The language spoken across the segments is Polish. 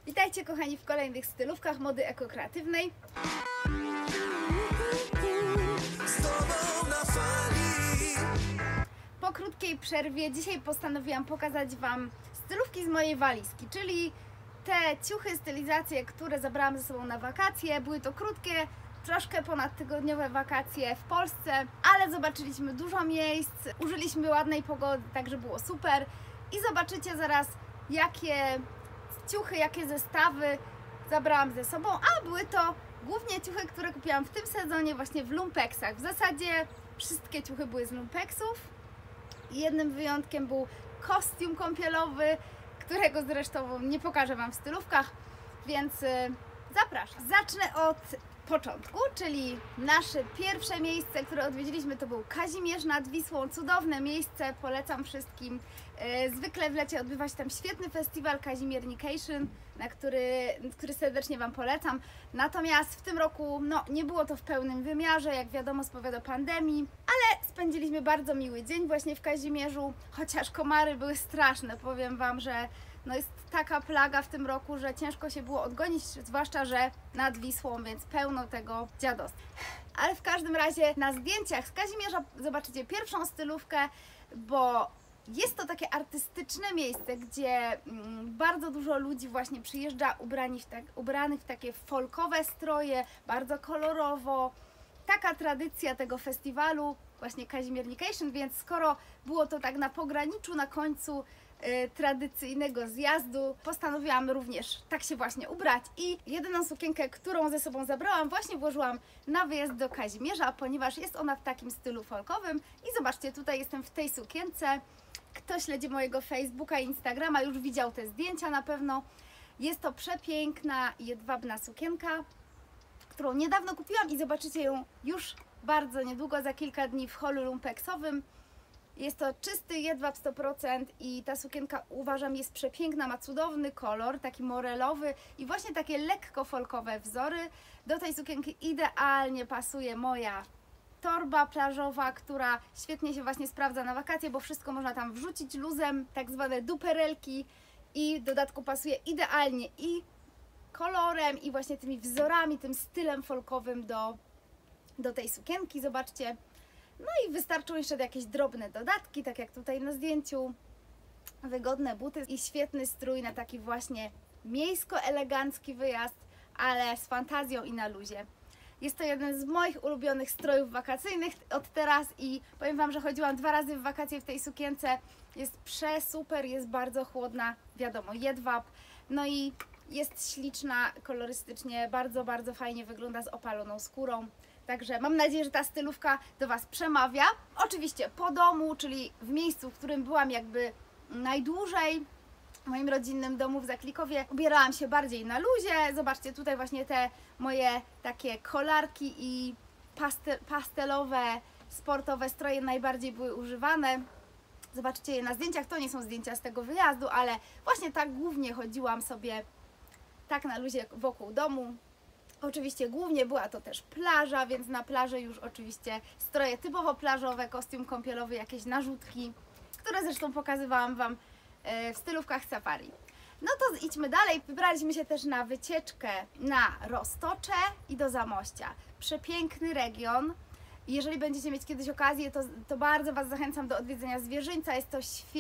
Witajcie kochani w kolejnych stylówkach mody ekokreatywnej. Po krótkiej przerwie dzisiaj postanowiłam pokazać Wam stylówki z mojej walizki, czyli te ciuchy, stylizacje, które zabrałam ze sobą na wakacje. Były to krótkie, troszkę ponadtygodniowe wakacje w Polsce, ale zobaczyliśmy dużo miejsc, użyliśmy ładnej pogody, także było super. I zobaczycie zaraz, jakie ciuchy, jakie zestawy zabrałam ze sobą, a były to głównie ciuchy, które kupiłam w tym sezonie właśnie w lumpeksach. W zasadzie wszystkie ciuchy były z lumpeksów. Jednym wyjątkiem był kostium kąpielowy, którego zresztą nie pokażę Wam w stylówkach, więc zapraszam. Zacznę od początku, czyli nasze pierwsze miejsce, które odwiedziliśmy, to był Kazimierz nad Wisłą. Cudowne miejsce, polecam wszystkim. Zwykle w lecie odbywa się tam świetny festiwal Kazimiernication, który serdecznie Wam polecam. Natomiast w tym roku nie było to w pełnym wymiarze, jak wiadomo z powodu pandemii, ale spędziliśmy bardzo miły dzień właśnie w Kazimierzu, chociaż komary były straszne. Powiem Wam, że jest taka plaga w tym roku, że ciężko się było odgonić, zwłaszcza, że nad Wisłą, więc pełno tego dziadostwa. Ale w każdym razie na zdjęciach z Kazimierza zobaczycie pierwszą stylówkę, bo jest to takie artystyczne miejsce, gdzie bardzo dużo ludzi właśnie przyjeżdża ubranych w takie folkowe stroje, bardzo kolorowo. Taka tradycja tego festiwalu, właśnie Kazimiernication, więc skoro było to tak na pograniczu, na końcu tradycyjnego zjazdu, postanowiłam również tak się właśnie ubrać i jedyną sukienkę, którą ze sobą zabrałam, właśnie włożyłam na wyjazd do Kazimierza, ponieważ jest ona w takim stylu folkowym i zobaczcie, tutaj jestem w tej sukience. Kto śledzi mojego Facebooka i Instagrama, już widział te zdjęcia na pewno. Jest to przepiękna, jedwabna sukienka, którą niedawno kupiłam i zobaczycie ją już bardzo niedługo, za kilka dni w holu lumpeksowym. Jest to czysty jedwab 100% i ta sukienka, uważam, jest przepiękna, ma cudowny kolor, taki morelowy i właśnie takie lekko folkowe wzory. Do tej sukienki idealnie pasuje moja torba plażowa, która świetnie się właśnie sprawdza na wakacje, bo wszystko można tam wrzucić luzem, tak zwane duperelki, i w dodatku pasuje idealnie i kolorem, i właśnie tymi wzorami, tym stylem folkowym do tej sukienki, zobaczcie. No i wystarczą jeszcze jakieś drobne dodatki, tak jak tutaj na zdjęciu, wygodne buty i świetny strój na taki właśnie miejsko-elegancki wyjazd, ale z fantazją i na luzie. Jest to jeden z moich ulubionych strojów wakacyjnych od teraz i powiem Wam, że chodziłam 2 razy w wakacje w tej sukience. Jest przesuper, jest bardzo chłodna, wiadomo, jedwab, no i jest śliczna kolorystycznie, bardzo, bardzo fajnie wygląda z opaloną skórą. Także mam nadzieję, że ta stylówka do Was przemawia. Oczywiście po domu, czyli w miejscu, w którym byłam jakby najdłużej, w moim rodzinnym domu w Zaklikowie, ubierałam się bardziej na luzie. Zobaczcie, tutaj właśnie te moje takie kolarki i pastelowe, sportowe stroje najbardziej były używane. Zobaczcie je na zdjęciach, to nie są zdjęcia z tego wyjazdu, ale właśnie tak głównie chodziłam sobie tak na luzie wokół domu. Oczywiście głównie była to też plaża, więc na plaży już oczywiście stroje typowo plażowe, kostium kąpielowy, jakieś narzutki, które zresztą pokazywałam Wam w stylówkach safari. No to idźmy dalej. Wybraliśmy się też na wycieczkę na Roztocze i do Zamościa. Przepiękny region. Jeżeli będziecie mieć kiedyś okazję, to bardzo Was zachęcam do odwiedzenia Zwierzyńca. Jest to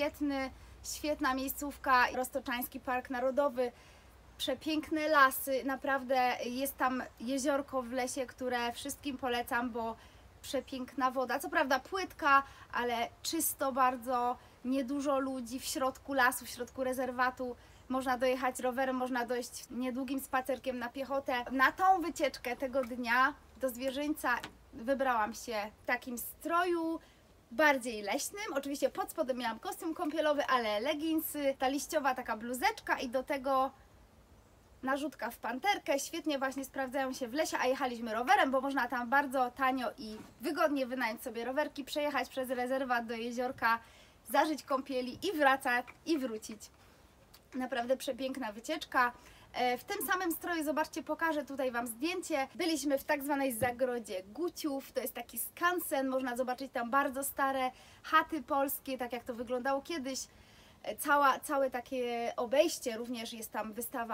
świetna miejscówka, Roztoczański Park Narodowy. Przepiękne lasy, naprawdę jest tam jeziorko w lesie, które wszystkim polecam, bo przepiękna woda, co prawda płytka, ale czysto bardzo, niedużo ludzi w środku lasu, w środku rezerwatu. Można dojechać rowerem, można dojść niedługim spacerkiem na piechotę. Na tą wycieczkę tego dnia do Zwierzyńca wybrałam się w takim stroju bardziej leśnym. Oczywiście pod spodem miałam kostium kąpielowy, ale leginsy, ta liściowa taka bluzeczka i do tego narzutka w panterkę. Świetnie właśnie sprawdzają się w lesie, a jechaliśmy rowerem, bo można tam bardzo tanio i wygodnie wynająć sobie rowerki, przejechać przez rezerwat do jeziorka, zażyć kąpieli i wracać i wrócić. Naprawdę przepiękna wycieczka. W tym samym stroju, zobaczcie, pokażę tutaj Wam zdjęcie. Byliśmy w tak zwanej zagrodzie Guciów, to jest taki skansen, można zobaczyć tam bardzo stare chaty polskie, tak jak to wyglądało kiedyś. Całe takie obejście, również jest tam wystawa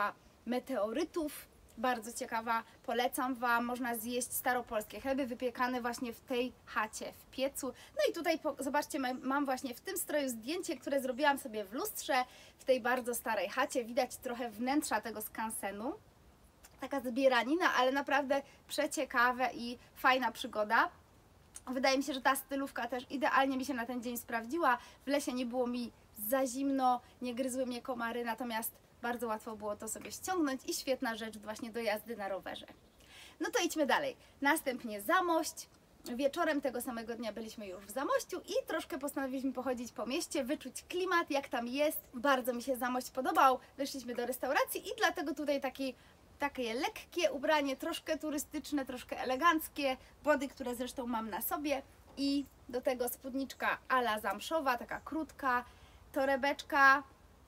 meteorytów. Bardzo ciekawa, polecam Wam, można zjeść staropolskie chleby wypiekane właśnie w tej chacie, w piecu. No i tutaj zobaczcie, mam właśnie w tym stroju zdjęcie, które zrobiłam sobie w lustrze w tej bardzo starej chacie. Widać trochę wnętrza tego skansenu. Taka zbieranina, ale naprawdę przeciekawe i fajna przygoda. Wydaje mi się, że ta stylówka też idealnie mi się na ten dzień sprawdziła. W lesie nie było mi za zimno, nie gryzły mnie komary, natomiast bardzo łatwo było to sobie ściągnąć i świetna rzecz właśnie do jazdy na rowerze. No to idźmy dalej. Następnie Zamość. Wieczorem tego samego dnia byliśmy już w Zamościu i troszkę postanowiliśmy pochodzić po mieście, wyczuć klimat, jak tam jest. Bardzo mi się Zamość podobał. Wyszliśmy do restauracji i dlatego tutaj takie lekkie ubranie, troszkę turystyczne, troszkę eleganckie, body, które zresztą mam na sobie i do tego spódniczka ala zamszowa, taka krótka, torebeczka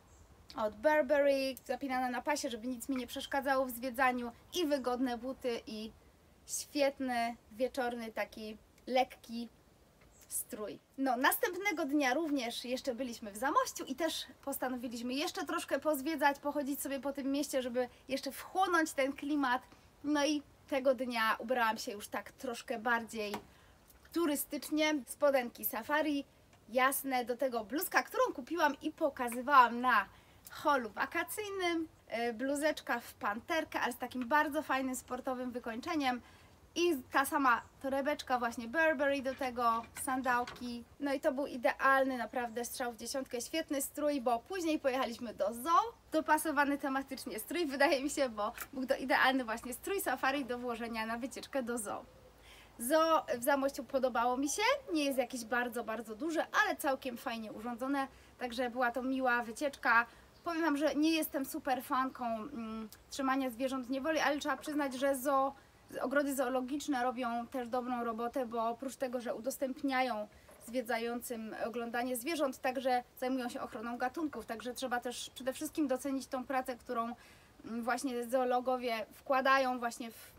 od Burberry, zapinana na pasie, żeby nic mi nie przeszkadzało w zwiedzaniu i wygodne buty i świetny, wieczorny, taki lekki strój. No, następnego dnia również jeszcze byliśmy w Zamościu i też postanowiliśmy jeszcze troszkę pozwiedzać, pochodzić sobie po tym mieście, żeby jeszcze wchłonąć ten klimat. No i tego dnia ubrałam się już tak troszkę bardziej turystycznie. Spodenki safari, jasne, do tego bluzka, którą kupiłam i pokazywałam na holu wakacyjnym. Bluzeczka w panterkę, ale z takim bardzo fajnym sportowym wykończeniem. I ta sama torebeczka właśnie Burberry do tego, sandałki. No i to był idealny naprawdę strzał w dziesiątkę, świetny strój, bo później pojechaliśmy do zoo. Dopasowany tematycznie strój, wydaje mi się, bo był to idealny właśnie strój safari do włożenia na wycieczkę do zoo. Zoo w Zamościu podobało mi się, nie jest jakieś bardzo, bardzo duże, ale całkiem fajnie urządzone, także była to miła wycieczka. Powiem Wam, że nie jestem super fanką trzymania zwierząt w niewoli, ale trzeba przyznać, że ogrody zoologiczne robią też dobrą robotę, bo oprócz tego, że udostępniają zwiedzającym oglądanie zwierząt, także zajmują się ochroną gatunków, także trzeba też przede wszystkim docenić tą pracę, którą właśnie zoologowie wkładają właśnie w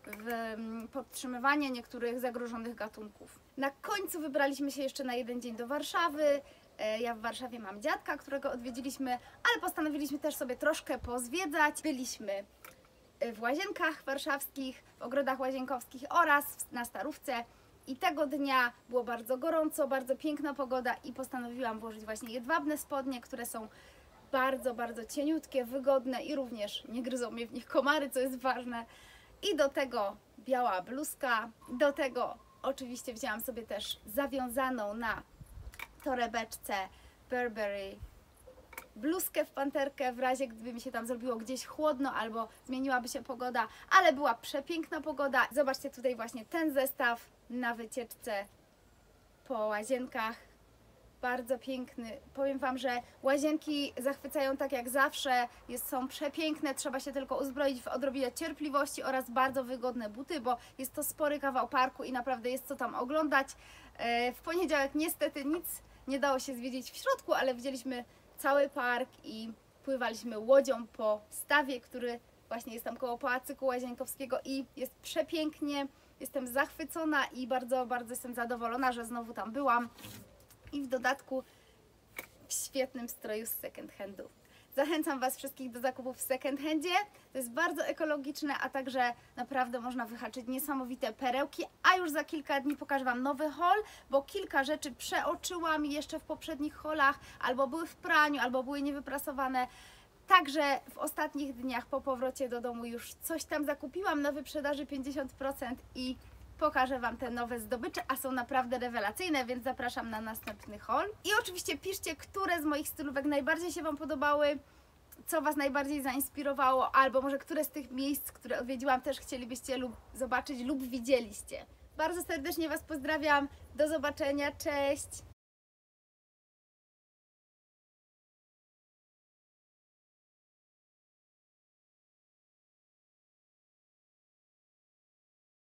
podtrzymywanie niektórych zagrożonych gatunków. Na końcu wybraliśmy się jeszcze na jeden dzień do Warszawy. Ja w Warszawie mam dziadka, którego odwiedziliśmy, ale postanowiliśmy też sobie troszkę pozwiedzać. Byliśmy w Łazienkach Warszawskich, w ogrodach łazienkowskich oraz na Starówce i tego dnia było bardzo gorąco, bardzo piękna pogoda i postanowiłam włożyć właśnie jedwabne spodnie, które są bardzo, bardzo cieniutkie, wygodne i również nie gryzą mnie w nich komary, co jest ważne. I do tego biała bluzka, do tego oczywiście wzięłam sobie też zawiązaną na torebeczce Burberry bluzkę w panterkę w razie gdyby mi się tam zrobiło gdzieś chłodno albo zmieniłaby się pogoda, ale była przepiękna pogoda. Zobaczcie tutaj właśnie ten zestaw na wycieczce po Łazienkach. Bardzo piękny. Powiem Wam, że Łazienki zachwycają tak jak zawsze, są przepiękne, trzeba się tylko uzbroić w odrobinę cierpliwości oraz bardzo wygodne buty, bo jest to spory kawał parku i naprawdę jest co tam oglądać. W poniedziałek niestety nic nie dało się zwiedzić w środku, ale widzieliśmy cały park i pływaliśmy łodzią po stawie, który właśnie jest tam koło Pałacyku Łazienkowskiego i jest przepięknie. Jestem zachwycona i bardzo, bardzo jestem zadowolona, że znowu tam byłam. I w dodatku w świetnym stroju z second handu. Zachęcam Was wszystkich do zakupów w second handzie. To jest bardzo ekologiczne, a także naprawdę można wyhaczyć niesamowite perełki. A już za kilka dni pokażę Wam nowy haul, bo kilka rzeczy przeoczyłam jeszcze w poprzednich haulach, albo były w praniu, albo były niewyprasowane. Także w ostatnich dniach po powrocie do domu już coś tam zakupiłam na wyprzedaży 50% i pokażę Wam te nowe zdobycze, a są naprawdę rewelacyjne, więc zapraszam na następny haul. I oczywiście piszcie, które z moich stylówek najbardziej się Wam podobały, co Was najbardziej zainspirowało, albo może które z tych miejsc, które odwiedziłam, też chcielibyście zobaczyć lub widzieliście. Bardzo serdecznie Was pozdrawiam, do zobaczenia, cześć!